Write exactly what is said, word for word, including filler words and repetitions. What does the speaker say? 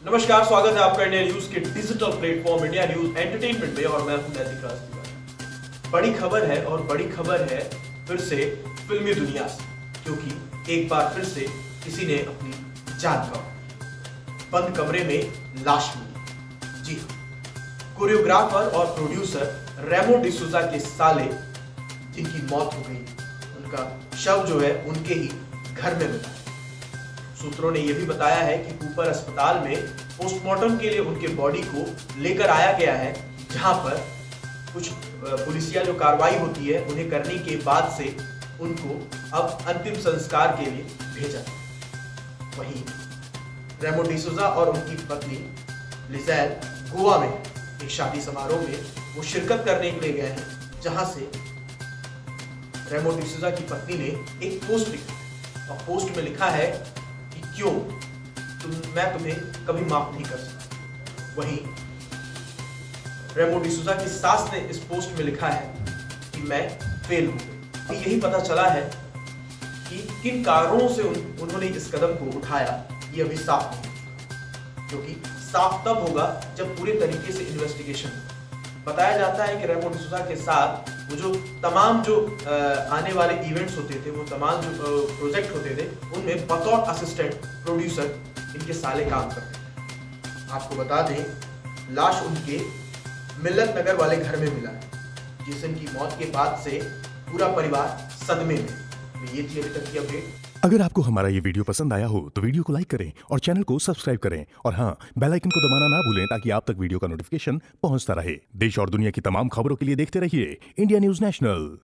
नमस्कार, स्वागत है आपका इंडिया न्यूज के digital platform India news entertainment में और मैं हूं नैतिक राजपूत। बड़ी खबर है और बड़ी खबर है फिर से फिल्मी दुनिया से, क्योंकि एक बार फिर से किसी ने अपनी जान गंवाई। बंद कमरे में लाश मिली। जी हाँ, कोरियोग्राफर और प्रोड्यूसर रेमो डिसूजा के साले जिनकी मौत हो गई, उनका शव जो है उनके ही घर में मिला। सूत्रों ने यह भी बताया है कि कूपर अस्पताल में पोस्टमार्टम के लिए उनके बॉडी को लेकर आया गया है, जहां पर कुछ पुलिसिया जो कार्रवाई होती है उन्हें करने के बाद से उनको अब अंतिम संस्कार के लिए भेजा। वहीं रेमो डिसूजा और उनकी पत्नी लिज़ेल गोवा में एक शादी समारोह में वो शिरकत करने के लिए गए हैं, जहां से रेमो डिसूजा की पत्नी ने एक पोस्ट लिखा और पोस्ट में लिखा है कि क्यों तुम मैं तुम्हें कभी माफ नहीं कर सकता। वहीं रेमो डिसूजा की सास ने इस पोस्ट में लिखा है कि मैं फेल हूं गई। अभी यही पता चला है कि किन कारणों से उन, उन्होंने इस कदम को उठाया, ये अभी साफ नहीं, क्योंकि साफ तब होगा जब पूरे तरीके से इन्वेस्टिगेशन होगा। बताया जाता है कि रेमो डिसूजा के साथ वो जो तमाम जो आ, आने वाले इवेंट्स होते थे, वो तमाम जो प्रोजेक्ट होते थे, उनमें बतौर असिस्टेंट प्रोड्यूसर इनके साले काम करते थे। आपको बता दें, लाश उनके मिल्लत नगर वाले घर में मिला है, जिस की मौत के बाद से पूरा परिवार सदमे में। ये थी अभी तक की अपडेट। अगर आपको हमारा ये वीडियो पसंद आया हो तो वीडियो को लाइक करें और चैनल को सब्सक्राइब करें और हाँ, बेल आइकन को दबाना ना भूलें ताकि आप तक वीडियो का नोटिफिकेशन पहुंचता रहे। देश और दुनिया की तमाम खबरों के लिए देखते रहिए इंडिया न्यूज नेशनल।